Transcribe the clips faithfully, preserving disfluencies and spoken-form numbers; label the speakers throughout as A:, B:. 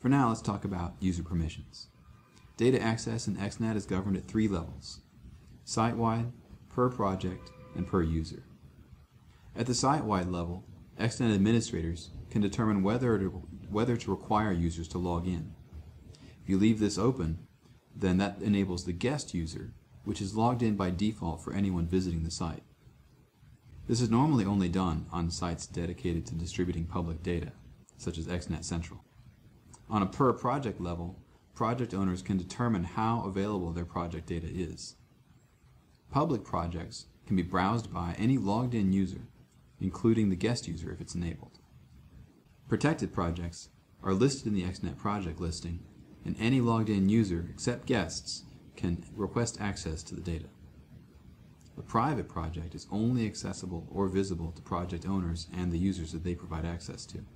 A: For now, let's talk about user permissions. Data access in X NAT is governed at three levels: site-wide, per project, and per user. At the site-wide level, X NAT administrators can determine whether to, whether to require users to log in. If you leave this open, then that enables the guest user, which is logged in by default for anyone visiting the site. This is normally only done on sites dedicated to distributing public data, such as X NAT Central. On a per project level, project owners can determine how available their project data is. Public projects can be browsed by any logged in user, including the guest user if it's enabled. Protected projects are listed in the X NAT project listing, and any logged in user except guests can request access to the data. A private project is only accessible or visible to project owners and the users that they provide access to.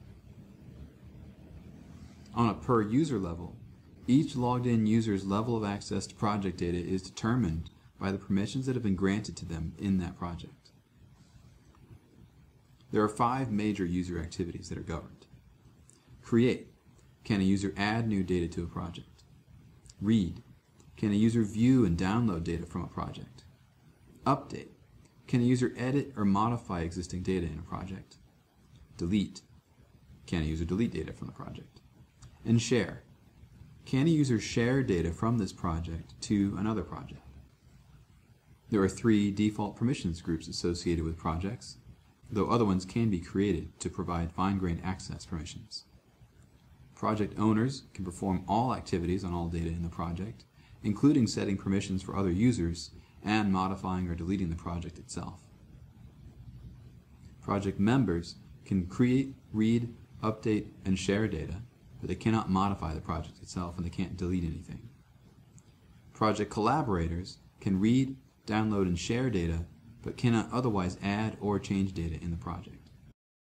A: On a per user level, each logged in user's level of access to project data is determined by the permissions that have been granted to them in that project. There are five major user activities that are governed. Create. Can a user add new data to a project? Read. Can a user view and download data from a project? Update. Can a user edit or modify existing data in a project? Delete. Can a user delete data from the project? And share. Can a user share data from this project to another project? There are three default permissions groups associated with projects, though other ones can be created to provide fine-grained access permissions. Project owners can perform all activities on all data in the project, including setting permissions for other users and modifying or deleting the project itself. Project members can create, read, update, and share data, but they cannot modify the project itself and they can't delete anything. Project collaborators can read, download, and share data, but cannot otherwise add or change data in the project.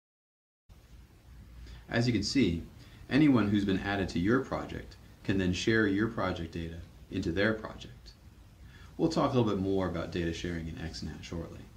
A: As you can see, anyone who's been added to your project can then share your project data into their project. We'll talk a little bit more about data sharing in X NAT shortly.